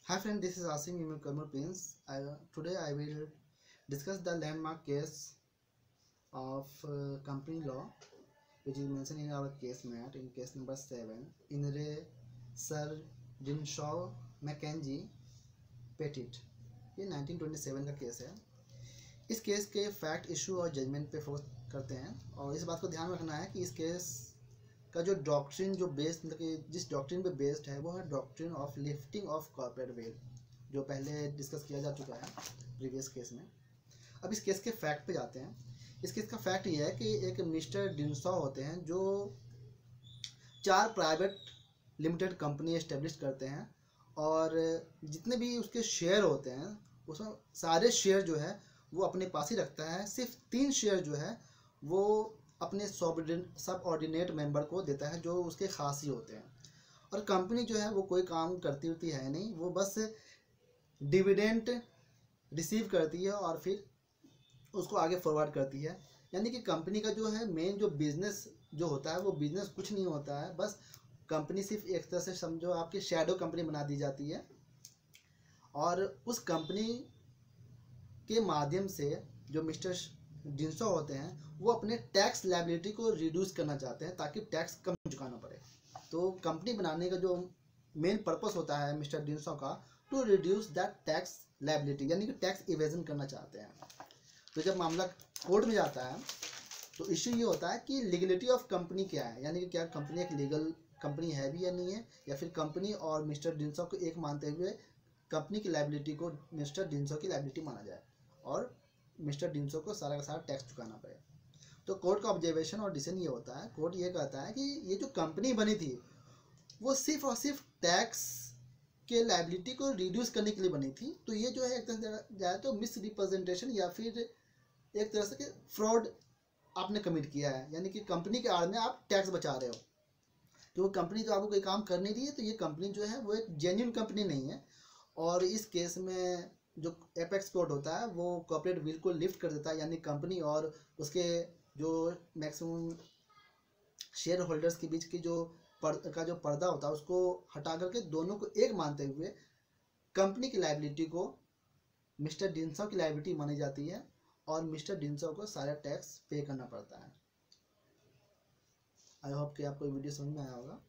Hi friend, this is Asim Imam Prince. Today I will discuss the landmark case of company law, which is mentioned in our case mat in case number 7 in re Sir Dinshaw Mackenzie Pettit. ये 1927 का case है। इस case के fact, issue और judgement पे focus करते हैं और इस बात को ध्यान रखना है कि इस केस का जो डॉक्ट्रिन जो बेस्ड मतलब कि जिस डॉक्ट्रिन पे बेस्ड है वो है doctrine of lifting of corporate veil, जो पहले डिस्कस किया जा चुका है प्रीवियस केस में। अब इस केस के फैक्ट पे जाते हैं। इस केस का फैक्ट ये है कि एक मिस्टर डिंसॉ होते हैं जो 4 प्राइवेट लिमिटेड कंपनी एस्टेब्लिश करते हैं और जितने भी उसके शेयर होते हैं उसमें सारे शेयर जो है वो अपने पास ही रखता है। सिर्फ 3 शेयर जो है वो अपने सब ऑर्डिनेट मेंबर को देता है जो उसके खास ही होते हैं। और कंपनी जो है वो कोई काम करती होती है नहीं, वो बस डिविडेंड रिसीव करती है और फिर उसको आगे फॉरवर्ड करती है। यानी कि कंपनी का जो है मेन जो बिजनेस जो होता है वो बिजनेस कुछ नहीं होता है, बस कंपनी सिर्फ एक तरह से समझो आपकी शैडो कंपनी बना दी जाती है और उस कंपनी के माध्यम से जो मिस्टर डिंसॉ होते हैं वो अपने टैक्स लायबिलिटी को रिड्यूस करना चाहते हैं ताकि टैक्स कम चुकाना पड़े। तो कंपनी बनाने का जो मेन पर्पस होता है मिस्टर डिंसॉ का, to reduce that tax liability, यानी कि टैक्स इवेजन करना चाहते हैं। तो जब मामला कोर्ट में जाता है तो इश्यू ये होता है कि लीगलिटी ऑफ कंपनी क्या है, यानी कि क्या कंपनी एक लीगल कंपनी है भी या नहीं है, या फिर कंपनी और मिस्टर डिंसॉ को एक मानते हुए कंपनी की लायबिलिटी को मिस्टर डिंसॉ की लायबिलिटी माना जाए और मिस्टर डिंसॉ को सारा का सारा टैक्स चुकाना पड़े। तो कोर्ट का ऑब्जर्वेशन और डिसीजन ये होता है, कोर्ट ये कहता है कि ये जो कंपनी बनी थी वो सिर्फ और सिर्फ टैक्स के लायबिलिटी को रिड्यूस करने के लिए बनी थी। तो ये जो है एक तरह से जाए तो मिस रिप्रेजेंटेशन या फिर एक तरह से फ्रॉड आपने कमिट किया है, यानी कि कंपनी के आड़ में आप टैक्स बचा रहे हो। तो वो कंपनी जो आपको कोई काम कर नहीं रही है, तो ये कंपनी जो है वो एक जेन्युइन कंपनी नहीं है। और इस केस में जो एपेक्स कोर्ट होता है वो कॉर्पोरेट विल को लिफ्ट कर देता है, यानी कंपनी और उसके जो मैक्सिमम शेयर होल्डर्स के बीच की जो पर्दा होता है उसको हटा करके दोनों को एक मानते हुए कंपनी की लायबिलिटी को मिस्टर डिंसॉ की लायबिलिटी मानी जाती है और मिस्टर डिंसॉ को सारा टैक्स पे करना पड़ता है। आई होप कि आपको वीडियो समझ में आया होगा।